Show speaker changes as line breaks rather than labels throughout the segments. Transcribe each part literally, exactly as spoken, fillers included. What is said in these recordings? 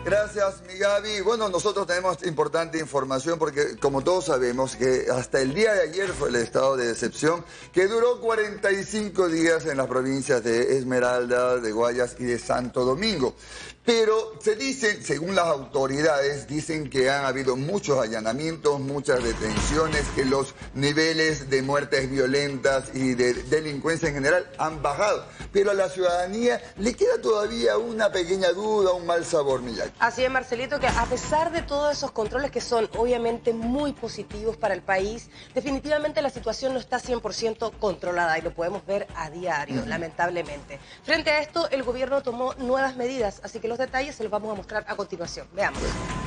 Gracias, mi Gaby. Bueno, nosotros tenemos importante información porque, como todos sabemos, que hasta el día de ayer fue el estado de excepción que duró cuarenta y cinco días en las provincias de Esmeraldas, de Guayas y de Santo Domingo. Pero se dice, según las autoridades, dicen que han habido muchos allanamientos, muchas detenciones, que los niveles de muertes violentas y de delincuencia en general han bajado. Pero a la ciudadanía le queda todavía una pequeña duda, un mal sabor, Miyaki.
Así es, Marcelito, que a pesar de todos esos controles que son obviamente muy positivos para el país, definitivamente la situación no está cien por ciento controlada y lo podemos ver a diario, uh-huh. lamentablemente. Frente a esto, el gobierno tomó nuevas medidas, así que los detalles se los vamos a mostrar a continuación. Veamos.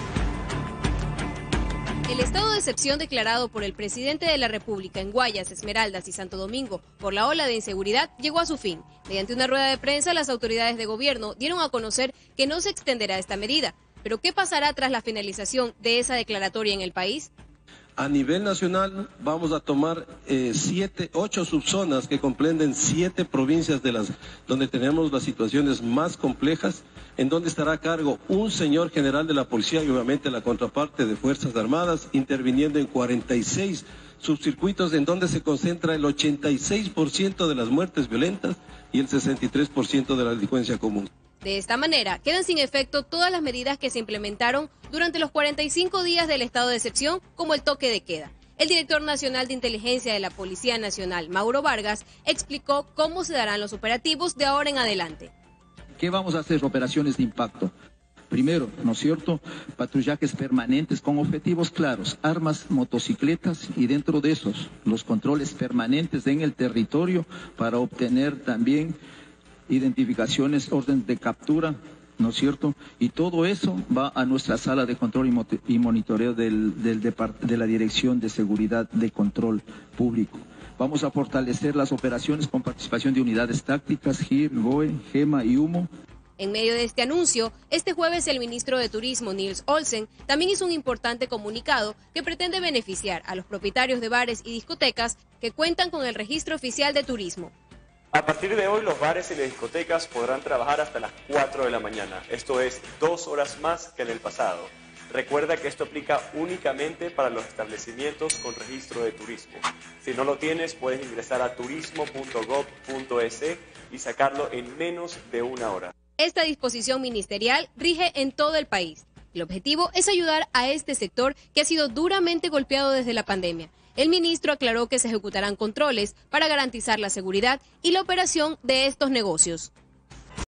El estado de excepción declarado por el presidente de la República en Guayas, Esmeraldas y Santo Domingo por la ola de inseguridad llegó a su fin. Mediante una rueda de prensa, las autoridades de gobierno dieron a conocer que no se extenderá esta medida. ¿Pero qué pasará tras la finalización de esa declaratoria en el país?
A nivel nacional vamos a tomar eh, siete, ocho subzonas que comprenden siete provincias de las donde tenemos las situaciones más complejas, en donde estará a cargo un señor general de la policía y obviamente la contraparte de Fuerzas Armadas, interviniendo en cuarenta y seis subcircuitos en donde se concentra el ochenta y seis por ciento de las muertes violentas y el sesenta y tres por ciento de la delincuencia común.
De esta manera, quedan sin efecto todas las medidas que se implementaron durante los cuarenta y cinco días del estado de excepción, como el toque de queda. El director nacional de inteligencia de la Policía Nacional, Mauro Vargas, explicó cómo se darán los operativos de ahora en adelante.
¿Qué vamos a hacer? Operaciones de impacto. Primero, ¿no es cierto?, patrullajes permanentes con objetivos claros, armas, motocicletas y dentro de esos, los controles permanentes en el territorio para obtener también identificaciones, órdenes de captura, ¿no es cierto? Y todo eso va a nuestra sala de control y, y monitoreo del, del depart de la Dirección de Seguridad de Control Público. Vamos a fortalecer las operaciones con participación de unidades tácticas, G I R, G O E, GEMA y Humo.
En medio de este anuncio, este jueves el ministro de Turismo, Nils Olsen, también hizo un importante comunicado que pretende beneficiar a los propietarios de bares y discotecas que cuentan con el registro oficial de turismo.
A partir de hoy, los bares y las discotecas podrán trabajar hasta las cuatro de la mañana. Esto es dos horas más que en el pasado. Recuerda que esto aplica únicamente para los establecimientos con registro de turismo. Si no lo tienes, puedes ingresar a turismo punto gob punto es y sacarlo en menos de una hora.
Esta disposición ministerial rige en todo el país. El objetivo es ayudar a este sector que ha sido duramente golpeado desde la pandemia. El ministro aclaró que se ejecutarán controles para garantizar la seguridad y la operación de estos negocios.